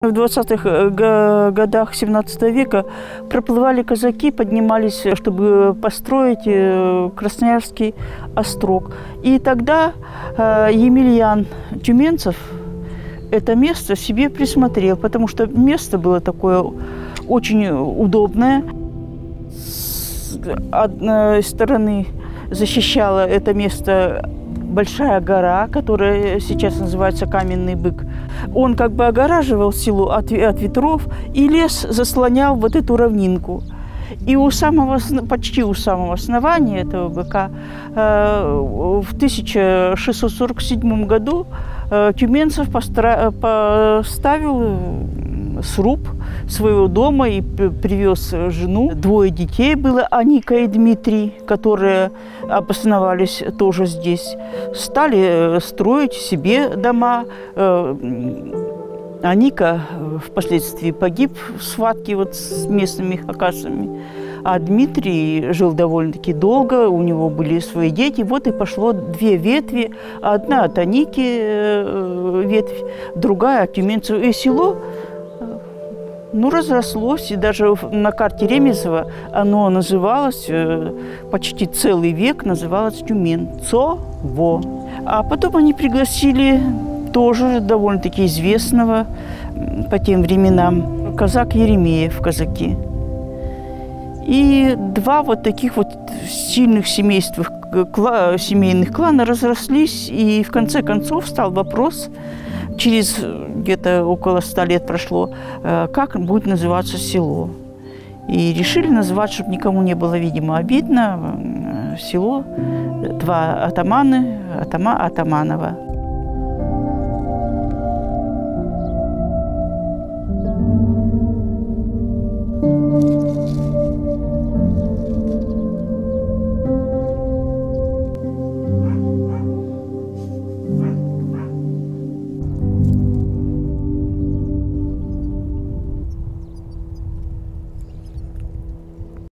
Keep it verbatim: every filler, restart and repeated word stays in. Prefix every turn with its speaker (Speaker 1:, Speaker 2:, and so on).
Speaker 1: В двадцатых годах семнадцатого века проплывали казаки, поднимались, чтобы построить Красноярский острог. И тогда Емельян Тюменцев это место себе присмотрел, потому что место было такое очень удобное. С одной стороны защищала это место большая гора, которая сейчас называется Каменный Бык. Он как бы огораживал село от, от ветров, и лес заслонял вот эту равнинку. И у самого, почти у самого основания этого быка э, в тысяча шестьсот сорок седьмом году э, Тюменцев постра, поставил сруб своего дома и привез жену. Двое детей было, Аника и Дмитрий, которые обосновались тоже здесь. Стали строить себе дома. Аника впоследствии погиб в схватке вот с местными хакасами. А Дмитрий жил довольно-таки долго, у него были свои дети. Вот и пошло две ветви. Одна от Аники ветвь, другая от Тюменцева. И село ну, разрослось, и даже на карте Ремезова оно называлось, почти целый век называлось Тюменцово. А потом они пригласили тоже довольно-таки известного по тем временам казак Еремеев, казаки. И два вот таких вот сильных семейств, семейных клана разрослись, и в конце концов стал вопрос, через где-то около ста лет прошло, как будет называться село. И решили назвать, чтобы никому не было, видимо, обидно, село, два атаманы, атама, Атаманова.